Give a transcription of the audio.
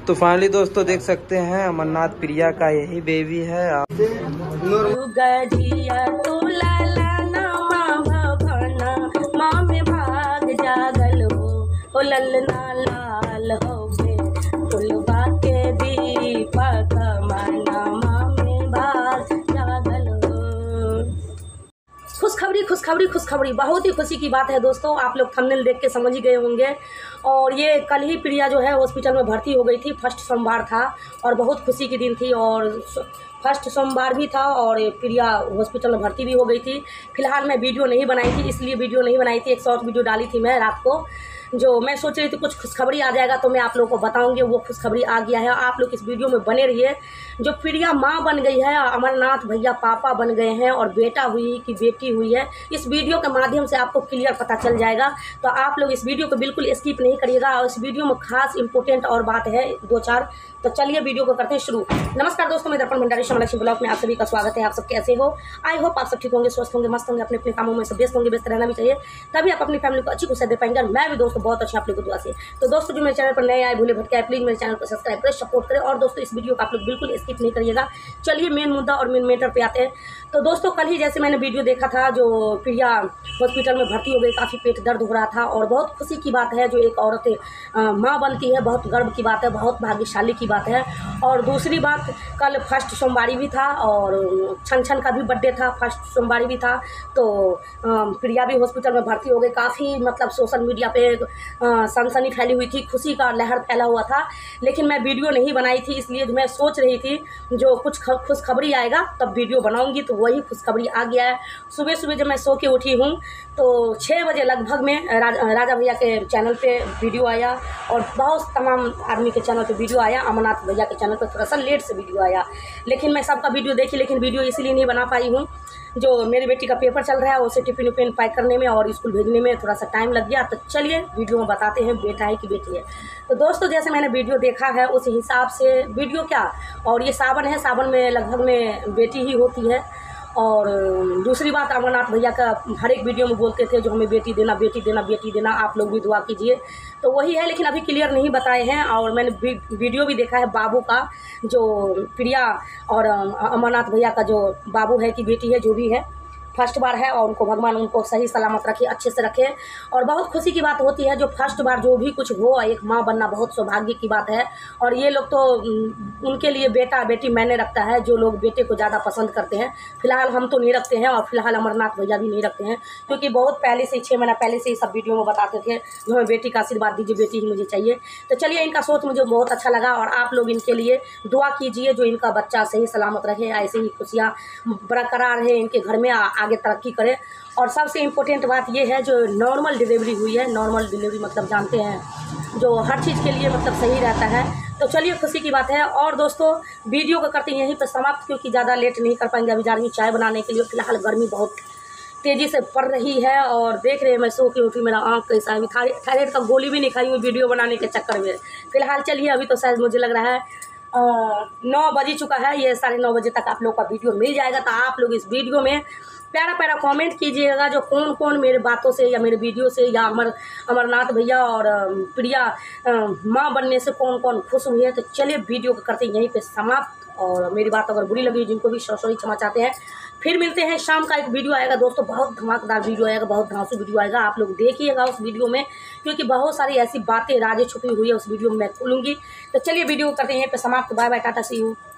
तो फाइनली दोस्तों देख सकते हैं अमरनाथ प्रिया का यही बेबी है। ललना लाल हो फुलवा के दीपक मना में भाग जागल हो। खुशखबरी बहुत ही खुशी की बात है दोस्तों। आप लोग थंबनेल देख के समझ ही गए होंगे। और ये कल ही प्रिया जो है हॉस्पिटल में भर्ती हो गई थी। फर्स्ट सोमवार था और बहुत खुशी की दिन थी और फर्स्ट सोमवार भी था और प्रिया हॉस्पिटल में भर्ती भी हो गई थी। फिलहाल मैं वीडियो नहीं बनाई थी, इसलिए वीडियो नहीं बनाई थी। एक शॉर्ट वीडियो डाली थी मैं रात को, जो मैं सोच रही थी कुछ खुशखबरी आ जाएगा तो मैं आप लोगों को बताऊंगी। वो खुशखबरी आ गया है। आप लोग इस वीडियो में बने रहिए। जो प्रिया माँ बन गई है, अमरनाथ भैया पापा बन गए हैं और बेटा हुई कि बेटी हुई है, इस वीडियो के माध्यम से आपको क्लियर पता चल जाएगा। तो आप लोग इस वीडियो को बिल्कुल स्किप नहीं करिएगा। और इस वीडियो में खास इंपॉर्टेंट और बात है 2-4। तो चलिए वीडियो को करते हैं शुरू। नमस्कार दोस्तों, मैं दर्पण भंडारी लक्ष्मी ब्लॉग में आप सभी का स्वागत है। आप सब कैसे हो? आई होप आप सब ठीक होंगे, स्वस्थ होंगे, मस्त होंगे, अपने अपने कामों में सब व्यस्त होंगे। व्यस्त रहना भी चाहिए, तभी आप अपनी फैमिली को अच्छी खुशी दे पाएंगे। मैं भी दोस्तों बहुत अच्छी आप लोगों को दुआ से। तो दोस्तों जो मेरे चैनल पर नए आए भूले भटके आए, प्लीज मेरे चैनल को सब्सक्राइब करें, सपोर्ट करें। और दोस्तों इस वीडियो को आप लोग बिल्कुल स्किप नहीं करिएगा। चलिए मेन मुद्दा और मेन मैटर पे आते हैं। तो दोस्तों कल ही जैसे मैंने वीडियो देखा था, जो प्रिया हॉस्पिटल में भर्ती हो गई, काफ़ी पेट दर्द हो रहा था और बहुत खुशी की बात है। जो एक औरत माँ बनती है, बहुत गर्व की बात है, बहुत भाग्यशाली की बात है। और दूसरी बात, कल फर्स्ट सोमवारी भी था और छन का भी बर्थडे था, फर्स्ट सोमवारी भी था। तो प्रिया भी हॉस्पिटल में भर्ती हो गई। काफ़ी मतलब सोशल मीडिया पे सनसनी फैली हुई थी, खुशी का लहर फैला हुआ था। लेकिन मैं वीडियो नहीं बनाई थी, इसलिए मैं सोच रही थी जो कुछ खुशखबरी आएगा तब वीडियो बनाऊंगी। तो वही खुशखबरी आ गया है। सुबह सुबह जब मैं सो के उठी हूँ तो 6 बजे लगभग में राजा भैया के चैनल पे वीडियो आया और बहुत तमाम आदमी के चैनल पे वीडियो आया। अमरनाथ भैया के चैनल पे थोड़ा सा लेट से वीडियो आया, लेकिन मैं सबका वीडियो देखी। लेकिन वीडियो इसलिए नहीं बना पाई हूँ, जो मेरी बेटी का पेपर चल रहा है, उसे टिफिन उफिन पैक करने में और स्कूल भेजने में थोड़ा सा टाइम लग गया। तो चलिए वीडियो में बताते हैं बेटा है कि बेटी है। तो दोस्तों जैसे मैंने वीडियो देखा है उस हिसाब से वीडियो क्या, और ये सावन है, सावन में लगभग में बेटी ही होती है। और दूसरी बात, अमरनाथ भैया का हर एक वीडियो में बोलते थे जो हमें बेटी देना, बेटी देना, बेटी देना, आप लोग भी दुआ कीजिए। तो वही है, लेकिन अभी क्लियर नहीं बताए हैं। और मैंने वीडियो भी देखा है बाबू का, जो प्रिया और अमरनाथ भैया का जो बाबू है कि बेटी है, जो भी है, फर्स्ट बार है और उनको भगवान उनको सही सलामत रखे, अच्छे से रखे। और बहुत खुशी की बात होती है जो फर्स्ट बार जो भी कुछ हो, एक माँ बनना बहुत सौभाग्य की बात है। और ये लोग तो उनके लिए बेटा बेटी मायने रखता है, जो लोग बेटे को ज़्यादा पसंद करते हैं। फिलहाल हम तो नहीं रखते हैं और फिलहाल अमरनाथ भैया भी नहीं रखते हैं, क्योंकि बहुत पहले से 6 महीना पहले से ही सब वीडियो में बताते थे जो हमें बेटी का आशीर्वाद दीजिए, बेटी ही मुझे चाहिए। तो चलिए, इनका सोच मुझे बहुत अच्छा लगा और आप लोग इनके लिए दुआ कीजिए जो इनका बच्चा सही सलामत रहे, ऐसे ही खुशियाँ बरकरार रहे इनके घर में, आगे तरक्की करे। और सबसे इम्पोर्टेंट बात यह है जो नॉर्मल डिलीवरी हुई है। नॉर्मल डिलीवरी मतलब जानते हैं जो हर चीज़ के लिए मतलब सही रहता है। तो चलिए खुशी की बात है। और दोस्तों वीडियो को करते हैं यहीं पर समाप्त, क्योंकि ज़्यादा लेट नहीं कर पाएंगे। अभी जा रही चाय बनाने के लिए। फिलहाल गर्मी बहुत तेज़ी से पड़ रही है और देख रहे हैं मैं सो के उठी, मेरा आँख कैसा है। थायराइड का गोली भी नहीं खाई हूँ वीडियो बनाने के चक्कर में। फिलहाल चलिए, अभी तो शायद मुझे लग रहा है 9 बज चुका है। ये 9:30 बजे तक आप लोग का वीडियो मिल जाएगा। तो आप लोग इस वीडियो में प्यारा प्यारा कमेंट कीजिएगा जो कौन कौन मेरे बातों से या मेरे वीडियो से या अमरनाथ भैया और प्रिया माँ बनने से कौन कौन खुश हुई है। तो चलिए वीडियो को करते हैं यहीं पे समाप्त। और मेरी बात अगर बुरी लगी, जिनको भी सॉरी क्षमा चाहते हैं, फिर मिलते हैं। शाम का एक वीडियो आएगा दोस्तों, बहुत धमाकेदार वीडियो आएगा, बहुत धांसू वीडियो आएगा। आप लोग देखिएगा उस वीडियो में, क्योंकि बहुत सारी ऐसी बातें राजें छुपी हुई है उस वीडियो में मैं खोलूँगी। तो चलिए वीडियो को करते हैं यहीं पे समाप्त। Bye bye, tata, see you.